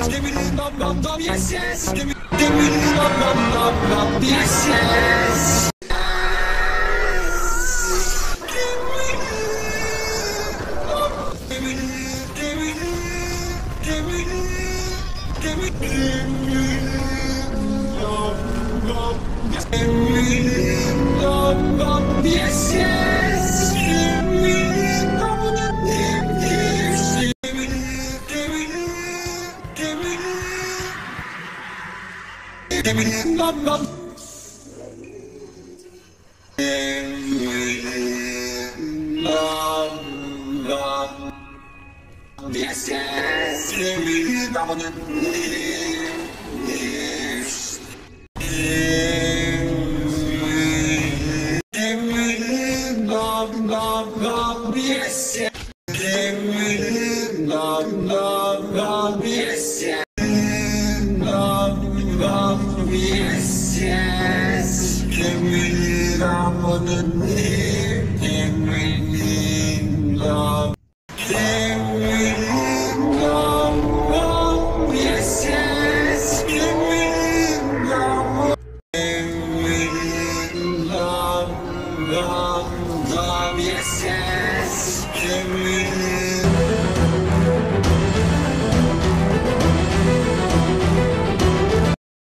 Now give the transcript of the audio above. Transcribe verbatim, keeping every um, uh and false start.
Give me the dum dum dum, yes yes. Give me, give me the dum dum dum dum, yes yes. Give me, give me, give me, give me, give me dum dum, yes. Give me dum dum, yes yes. Give me dum dum, yes. Give me, give me, give me, give me dum dum. Yes, yes, give me the dum dum, yes. Give me the dum dum dum, yes, yes. Give me the dum dum dum, yes, yes. Dum dum, yes, yes. Give me the dum dum, give me the dum. Yes, yes, give me